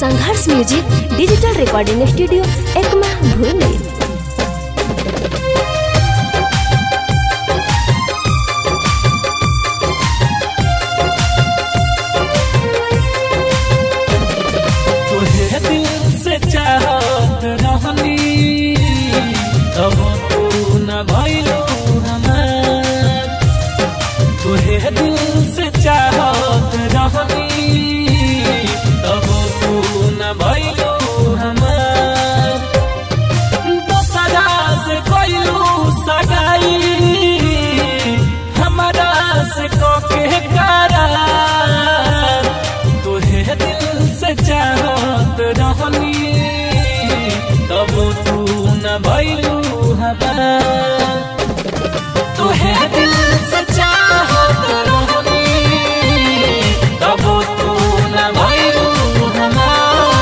संघर्ष music digital recording studio Ekma भूली। तुहे दिल से चाहत रहनी तब तू न भइलो हमार। तुहे दिल से चाहत रहनी तब तू न भइलो हमार। दोसरा से कइलू सगाई हमरा से कोके करार। तुहे दिल से चाहत रहनी तब तू न भइलू हमार। तुहे दिल से चाहत रहनी तब तू न भइलू हमार।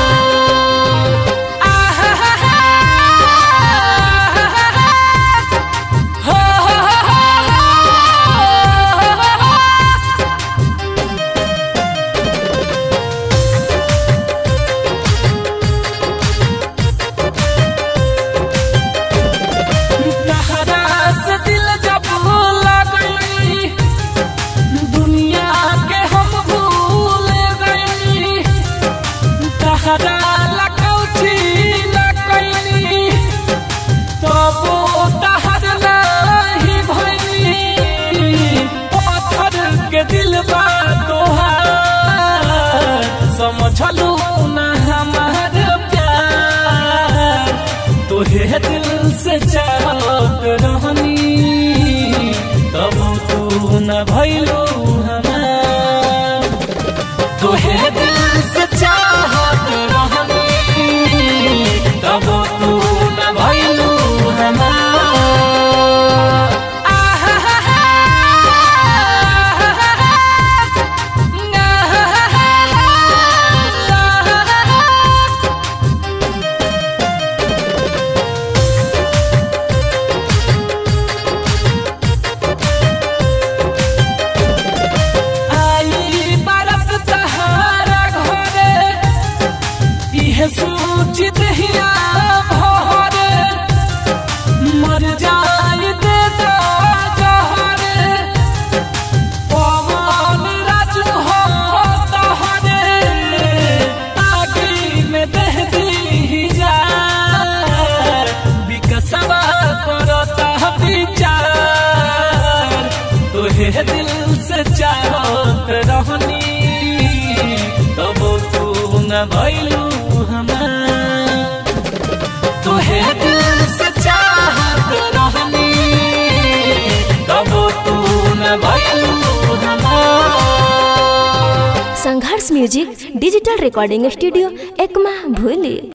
समझलू न हमार प्यार। तुहे दिल से चाहत रहनी तब तू न भइलू हमार। तुहे दिल से चाहत रहनी तब तू न भइलू हमार। सूचित हिया भरे मर जाए दे दो जहरे। पवन राजू हो तहरे आगे में दे दी जार। विकसवा करता विचार। तुहे दिल से चाहत रहनी तब तू न भइलू हमार। तुहे दिल से चाहत रहनी तब तू न भइलू हमार। Sangharsh music digital recording studio Ekma भूली।